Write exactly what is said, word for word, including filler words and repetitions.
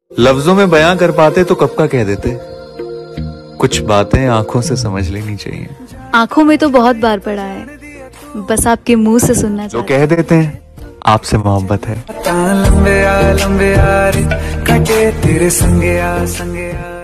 लफ्जों में बयां कर पाते तो कब का कह देते, कुछ बातें आंखों से समझ लेनी चाहिए। आंखों में तो बहुत बार पड़ा है, बस आपके मुंह से सुनना जो चाहते कह देते हैं आपसे मोहब्बत है। लंबे आ लंबे आ रे कटे तेरे संगे आ संगे आ